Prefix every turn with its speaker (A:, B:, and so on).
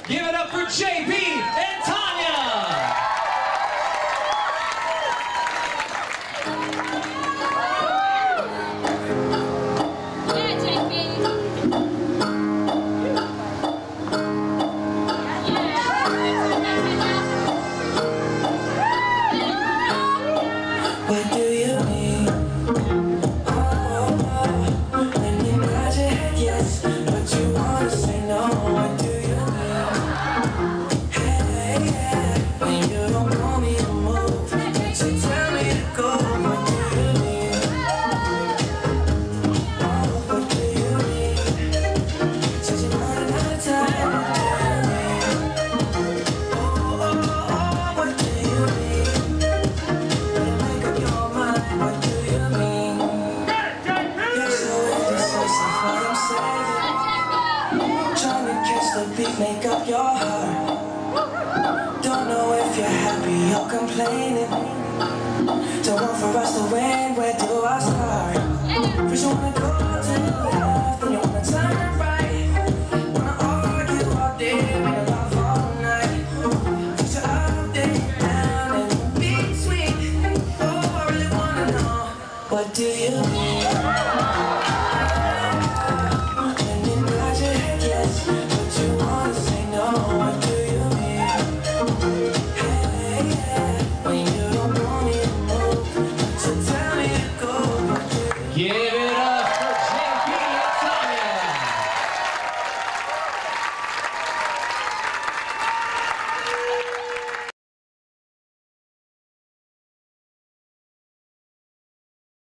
A: Give it up for JB and Tanya.
B: Yeah, JB.
C: What do you mean? When you nod your head yes, but you wanna say no. What do you mean? Hey, yeah. When you don't want me to move, can't you tell me to go? What do you mean? Oh, what do you mean? Said you're running out of time. What do you mean? Oh, what do you mean? Better make up your mind. What do you mean? You're so indecisive, what I'm saying. Trying to catch the beat, make up your heart. Don't know if you're happy or complaining. Don't want for us to win, where do I start? First you wanna go to the left, then you wanna turn right. Wanna argue all day, make a love all night. Put you up, then down, and in between. Oh, I really wanna know, what do you mean?